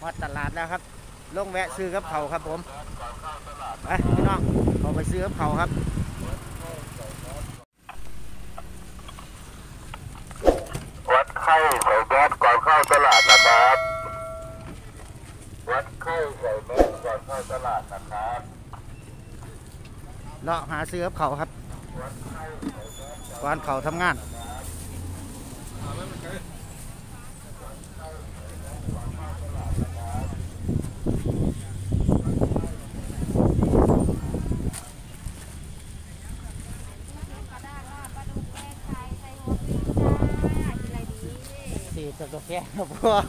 อดตลาดแล้วครับลงแวะซื้อกับเขาครับผมไปพี่น้องเขาไปซื้อกับเขาครับวัดไข้ใส่แมสก่อนเข้าตลาดนะครับวัดไข้ใส่แมสก่อนเข้าตลาดนะครับเลาะหาซื้อกับเขาครับก่อนเขาทำงานกาแฟครับพ่อ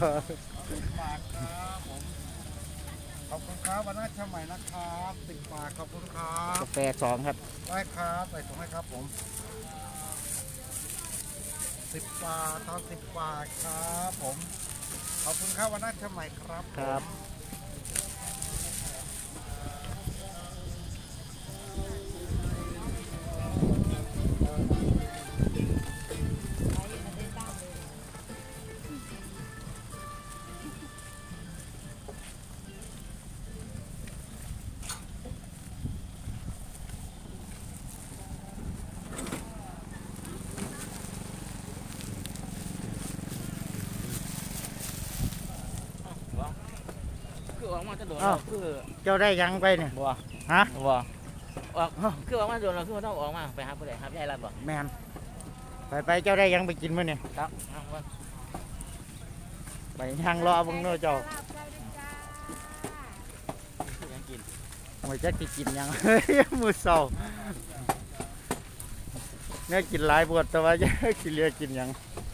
ขอบคุณครับวันนัดเช้าใหม่นะครับ10 บาทขอบคุณครับกาแฟ2ครับได้ครับใส่ถุงให้ครับผม10 บาททอน10 บาทครับผมขอบคุณครับวันนัดเช้าใหม่ครับครับคือออกมาจะโดนคือเจ้าได้ยังไปเนี่ยบัวฮะบัวออกคือออกมาโดนเราคือต้องออกมาไปหาผู้ใดครับยายรัดบ่แมนไปเจ้าได้ยังไปกินมั้ยเนี่ยครับไปย่างรอบึงโน่เจ้ายังกินไม่จะกินยังมือเศร้าเนี่ยกินหลายบวชแต่ว่าจะกินเรียกินยัง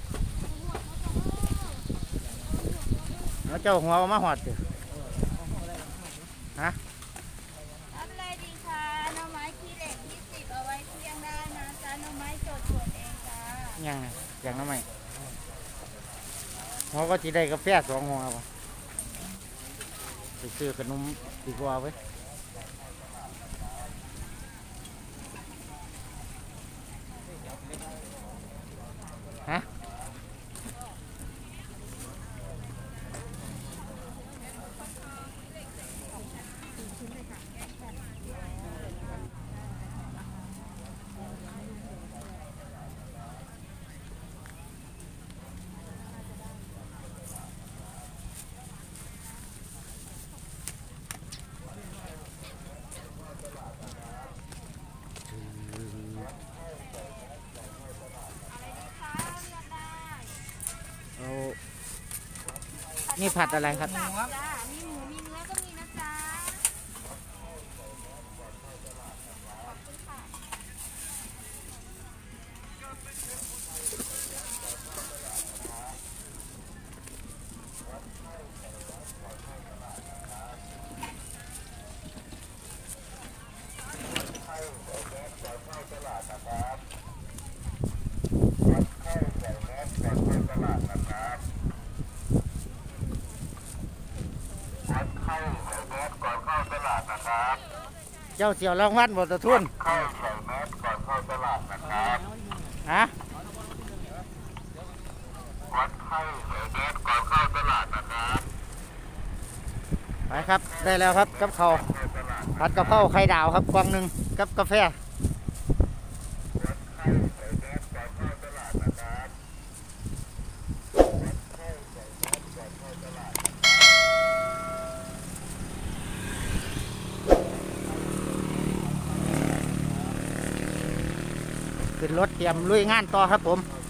แล้วเจ้าหัวมาหอดอยู่ฮะทำอะไรดีคะหน่อไม้ขี้เหล็ก20เอาไว้เที่ยงได้นะจ๊ะหน่อไม้สดเองจ้ายังทำไมเขาก็จะได้กาแฟ2 หัวป่ะไปซื้อขนมดีกว่าเว้ยฮะนี่ผัดอะไรครับจ้ามีหมูมีเนื้อก็มีนะจ๊ะขอบคุณค่ะเจ้าเสี่ยวรางวัลบททุนเข้าใส่แมสก่อนเข้าตลาดนะครับฮะวัดไข้ใส่แมสก่อนเข้าตลาดนะครับไปครับได้แล้วครับกับเขาผัดกะเพราไข่ดาวครับกล่องหนึ่งกับกาแฟขึ้นรถเตรียมลุยงานต่อครับผม